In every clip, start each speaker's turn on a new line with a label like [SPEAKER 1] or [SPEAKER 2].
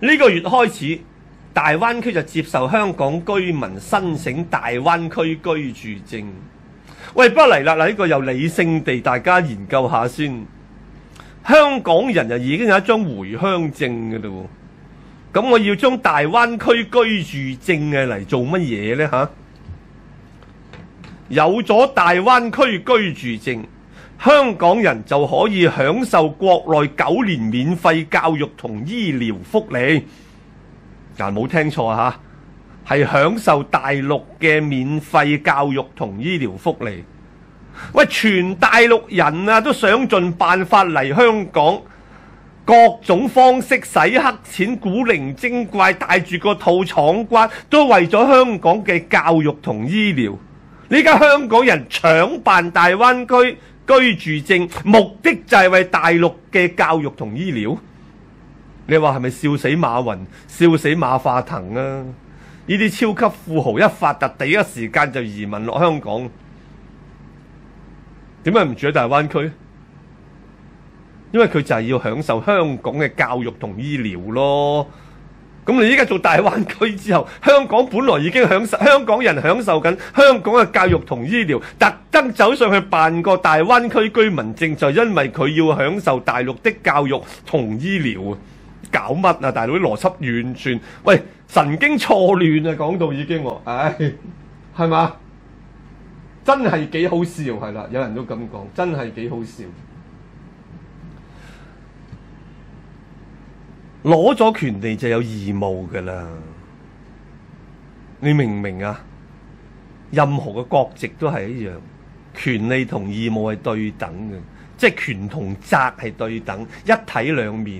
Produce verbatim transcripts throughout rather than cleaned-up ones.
[SPEAKER 1] 呢個月開始，大灣區就接受香港居民申請大灣區居住證。喂，不嚟啦，嗱，呢個又理性地大家研究下先。香港人就已經有一張回鄉證嘅嘞喎，咁我要將大灣區居住證嘅嚟做乜嘢呢？嚇？有咗大灣區居住證，香港人就可以享受國內九年免費教育同醫療福利。嗱，冇聽錯嚇，係享受大陸嘅免費教育同醫療福利。喂，全大陸人啊都想盡辦法嚟香港，各種方式洗黑錢、古靈精怪，帶住個套闖關，都為咗香港嘅教育同醫療。呢家香港人搶辦大灣區居住證，目的就係為大陸嘅教育同醫療。你話係咪笑死馬雲、笑死馬化騰啊？呢啲超級富豪一發達，第一時間就移民落香港。點解唔住喺大灣區？因為佢就係要享受香港嘅教育同醫療咯。咁你依家做大灣區之後，香港本來已經享受，香港人享受緊香港嘅教育同醫療，特登走上去辦個大灣區居民證，就因為佢要享受大陸的教育同醫療啊！搞乜啊？大佬啲邏輯完全，喂，神經錯亂啊！講到已經喎，唉，係嘛？真係幾好笑，係啦，有人都咁講，真係幾好笑。攞咗權利就有義務㗎啦，你明唔明啊？任何嘅國籍都係一樣，權利同義務係對等嘅，即係權同責係對等，一體兩面。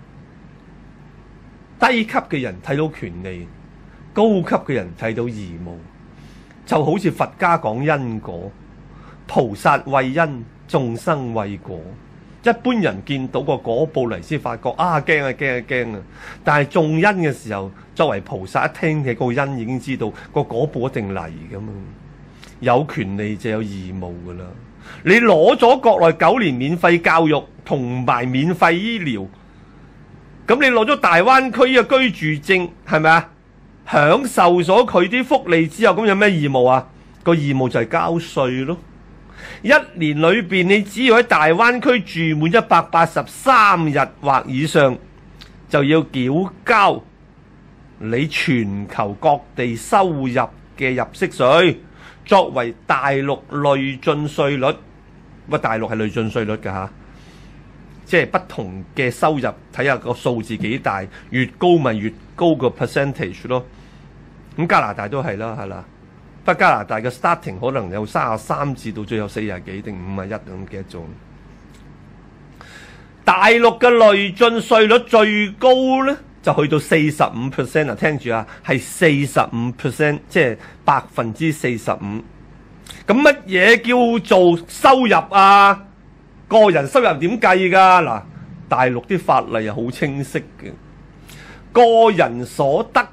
[SPEAKER 1] 低級嘅人睇到權利，高級嘅人睇到義務。就好似佛家講因果，菩薩為因，眾生為果。一般人見到個果報嚟先發覺啊，驚啊驚啊驚啊！但係種因嘅時候，作為菩薩一聽起個因已經知道個果報一定嚟㗎嘛。有權利就有義務㗎啦。你攞咗國內九年免費教育同埋免費醫療，咁你攞咗大灣區嘅居住證係咪啊？享受咗佢啲福利之後，咁有咩義務啊？個義務就係交稅咯。一年裏邊，你只要喺大灣區住滿一百八十三日或以上，就要繳交你全球各地收入嘅入息稅，作為大陸累進稅率。乜大陸係累進稅率㗎嚇？即係不同嘅收入，睇下個數字幾大，越高咪越高個 percentage 咯。咁加拿大都係啦，係啦。不過加拿大嘅 starting 可能有三十三至到最後四十幾定五十一咁記得咗。大陸嘅累進稅率最高咧，就去到四十五 percent 啊！聽住啊，係四十五 percent， 即係百分之四十五。咁乜嘢叫做收入啊？個人收入點計㗎？嗱，大陸啲法例係好清晰嘅，個人所得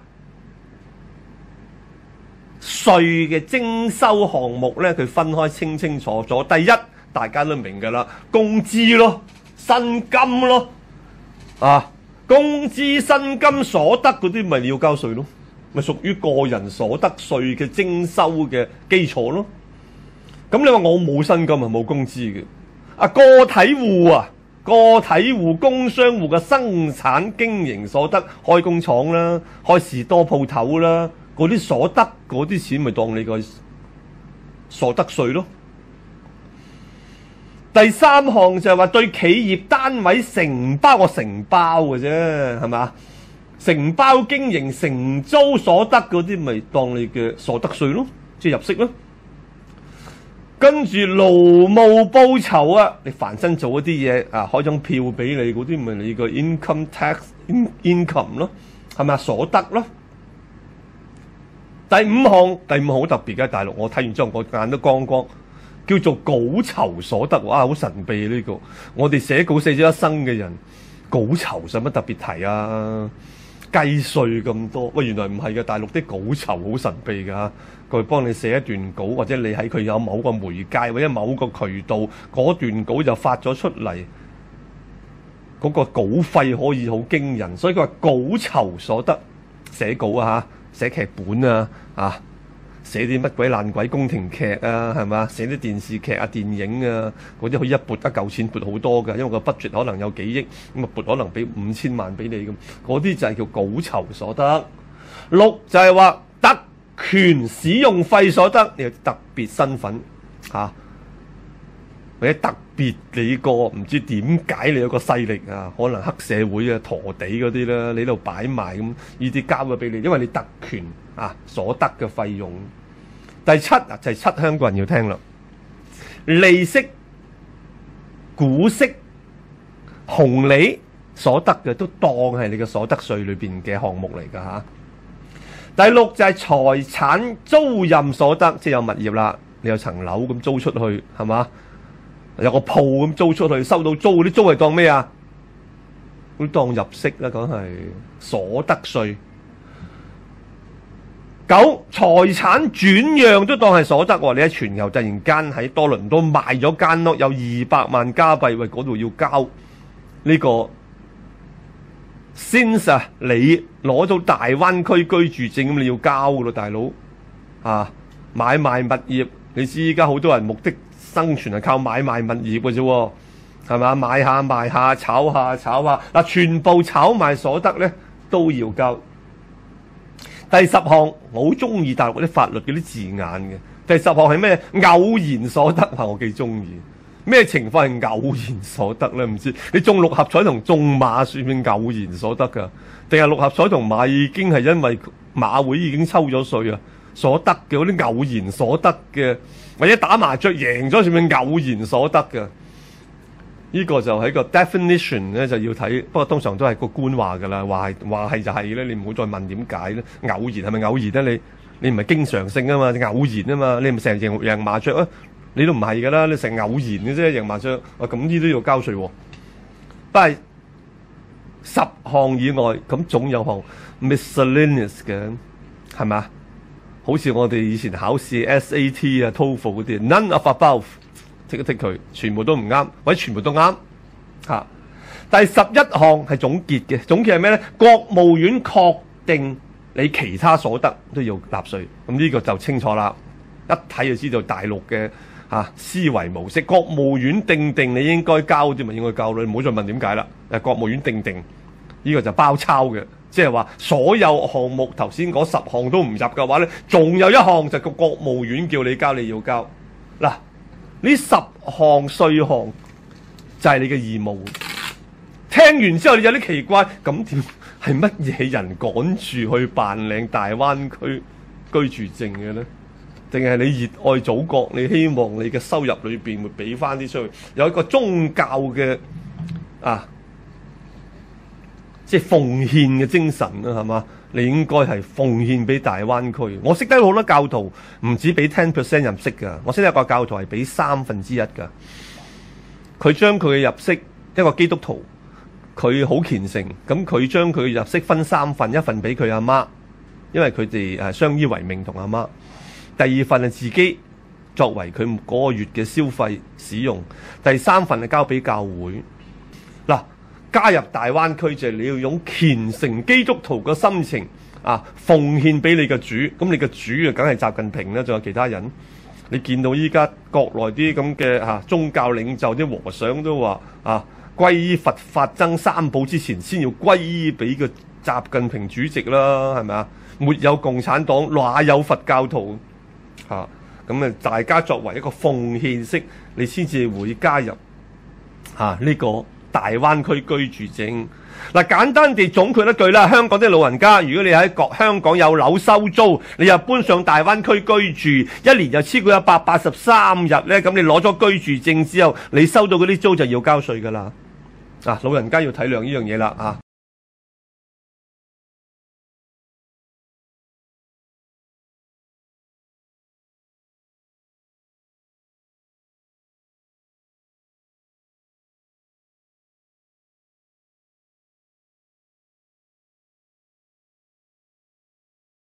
[SPEAKER 1] 稅嘅徵收項目咧，佢分開清清楚楚。第一，大家都明㗎啦，工資咯、薪金咯，啊，工資、薪金所得嗰啲咪要交稅咯，咪屬於個人所得稅嘅徵收嘅基礎咯。咁你話我冇薪金啊，冇工資嘅。啊，個體戶啊，個體戶工商戶嘅生產經營所得，開工廠啦，開士多鋪頭啦，嗰啲所得嗰啲錢咪當你個所得稅咯。第三項就係話對企業單位承包，我承包嘅啫，係咪？承包經營承租所得嗰啲咪當你嘅所得稅咯，即係入息咯。跟住勞務報酬啊，你凡身做一啲嘢啊，開張票俾你嗰啲，咪你個 income tax income 咯，係咪啊？所得咯。第五項，第五項好特別嘅，大陸我睇完之後我眼都光光，叫做稿酬所得，哇，好神秘呢個。我哋寫稿寫咗一生嘅人，稿酬使乜特別提啊？計稅咁多，喂，原來唔係嘅，大陸啲稿酬好神秘㗎。佢幫你寫一段稿，或者你喺佢有某個媒介或者某個渠道，嗰段稿就發咗出嚟， 嗰個稿費可以好驚人，所以佢話稿酬所得，寫稿啊嚇，寫劇本啊啊，寫啲乜鬼爛鬼宮廷劇啊，係嘛？寫啲電視劇啊、電影啊，嗰啲可以一撥一嚿錢撥好多㗎，因為個 budget 可能有幾億，咁啊撥可能俾五千萬俾你咁，嗰啲就係叫稿酬所得。六就係話特權使用費所得，你有特別身份嚇。啊或者特別你個唔知點解你有個勢力啊，可能黑社會啊、陀地嗰啲啦，你喺度擺賣咁，呢啲交咗俾你，因為你特權啊所得嘅費用。第七啊就係、是、七香港人要聽啦，利息、股息、紅利所得嘅都當係你嘅所得稅裏邊嘅項目嚟㗎嚇。第六就係財產租賃所得，即係有物業啦，你有層樓咁租出去係嘛？有個鋪咁租出去，收到租嗰啲租係當咩啊？都當入息啦，講係所得稅。九財產轉讓都當係所得喎。你喺全球突然間喺多倫多賣咗間屋，有二百萬加幣，喂嗰度要交呢個 since 啊，你攞到大灣區居住證咁，你要交噶咯，大佬啊！買賣物業，你知依家好多人目的生存係靠買賣物業嘅啫，係嘛？買下賣下，炒下炒下，嗱，全部炒賣所得咧都要交。第十項我好中意大陸嗰啲法律嗰啲字眼嘅。第十項係咩？偶然所得，我幾中意。咩情況係偶然所得咧？唔知你中六合彩同中馬算唔算偶然所得㗎？定係六合彩同馬已經係因為馬會已經抽咗稅啊？所得嘅嗰啲偶然所得嘅，或者打麻雀贏咗算唔算偶然所得嘅？呢個就係個 definition 咧，就要睇。不過通常都係個官話㗎啦，話係話係就係咧，你唔好再問點解咧。偶然係咪偶然咧？你你唔係經常性啊嘛，偶然啊嘛，你唔成日贏贏麻雀啊，你都唔係㗎啦，你成偶然嘅啫贏麻雀。啊咁呢都要交稅喎。不過十項以外，咁總有項 miscellaneous 嘅，係咪？好似我哋以前考試 S A T 啊、TOEFL 嗰啲 ，none of above， 剔一剔佢，全部都唔啱，或者全部都啱嚇、啊。第十一項係總結嘅，總結係咩咧？國務院確定你其他所得都要納稅，咁呢個就清楚啦。一睇就知道大陸嘅嚇、啊、思維模式。國務院定定你應該交啲咪應該交啦，你唔好再問點解啦。誒，國務院定定呢、呢個就包抄嘅。即係話所有項目頭先嗰十項都唔入嘅話咧，仲有一項就個國務院叫你交，你要交。嗱，呢十項稅項就係你嘅義務。聽完之後你有啲奇怪，咁點係乜嘢人趕住去辦領大灣區居住證嘅咧？定係你熱愛祖國，你希望你嘅收入裏邊會俾翻啲出去，有一個宗教嘅啊？即係奉獻嘅精神啦，係嘛？你應該係奉獻俾大灣區。我識得好多教徒唔止俾 ten percent 入息㗎，我識得一個教徒係俾三分之一㗎。佢將佢嘅入息，一個基督徒，佢好虔誠，咁佢將佢嘅入息分三份，一份俾佢阿媽，因為佢哋誒相依為命同阿媽。第二份係自己作為佢嗰個月嘅消費使用，第三份係交俾教會。嗱。加入大灣區就係你要用虔誠基督徒嘅心情啊，奉獻俾你嘅主。咁你嘅主啊，梗係習近平啦，仲有其他人。你見到依家國內啲咁嘅嚇宗教領袖啲和尚都話啊，歸依佛法僧三寶之前，先要歸依俾個習近平主席啦，係咪啊？沒有共產黨，哪有佛教徒嚇？咁啊，大家作為一個奉獻式，你先至會加入嚇呢、啊這個大灣區居住證。嗱，簡單地總括一句啦，香港啲老人家，如果你喺國香港有樓收租，你又搬上大灣區居住，一年就超過一百八十三日咧，咁你攞咗居住證之後，你收到嗰啲租就要交稅噶啦。啊，老人家要體諒呢樣嘢啦，啊。